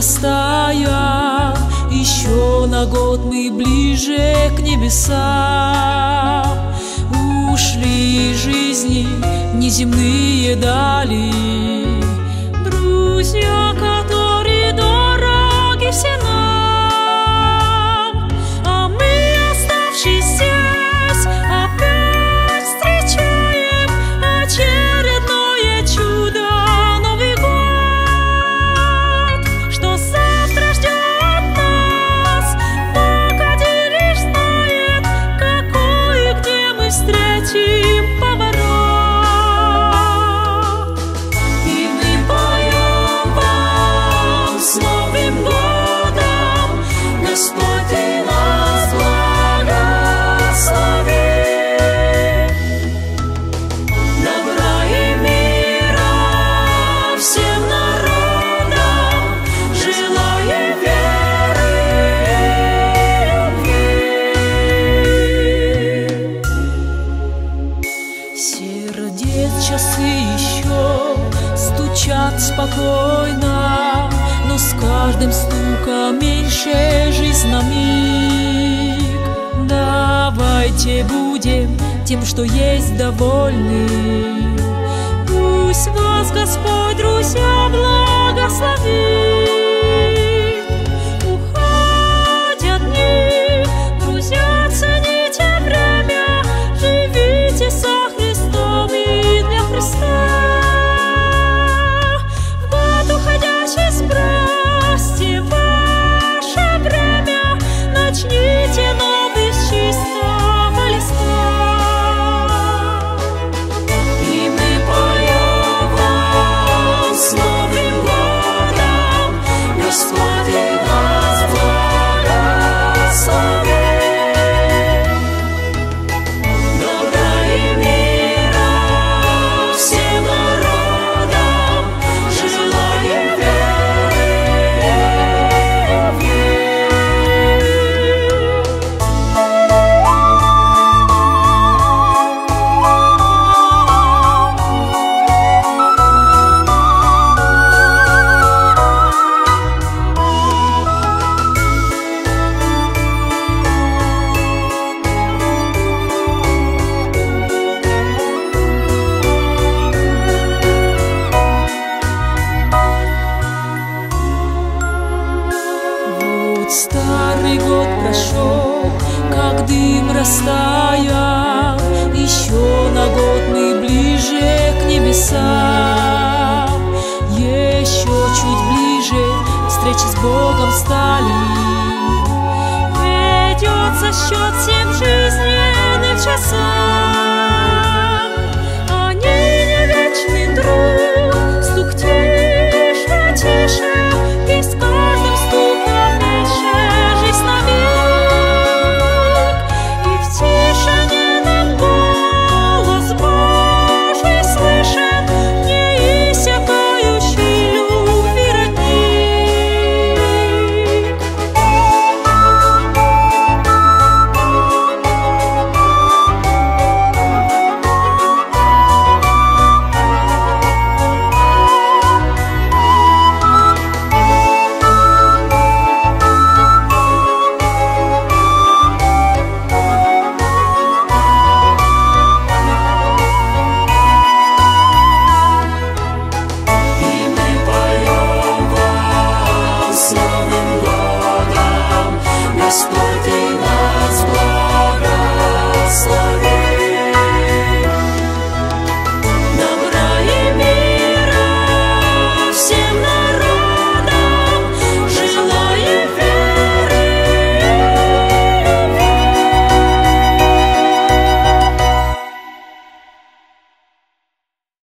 растая, еще на год мы ближе к небесам. Ушли из жизни неземные дали, друзья, которые дороги все нам, а мы, оставшись здесь, опять встречаем очередное чудо, Новый год, что завтра ждет нас. Погоди, лишь знает, какой и где мы встретим поворот. И мы поем вам с Новым годом, Господь, Ты нас благослови. Добра и мира всем народам, желаю веры и любви. Сердец часы еще стучат спокойно, но с каждым стуком меньше жизнь на миг. Давайте будем тем, что есть, довольны. Пусть вас Господь, друзья, благословит. Уходят дни, друзья, цените время, живите со Христом и для Христа. В год уходящий сбросьте ваше бремя, начните новый с чистого листа. И мы поем вам с Новым годом, Господь, Ты нас благослови. Добра и мира всем народам, желаю веры и Вот старый год прошел, как дым растаял, еще на год мы ближе к небесам. Еще чуть ближе встречи с Богом стали, ведется счет всем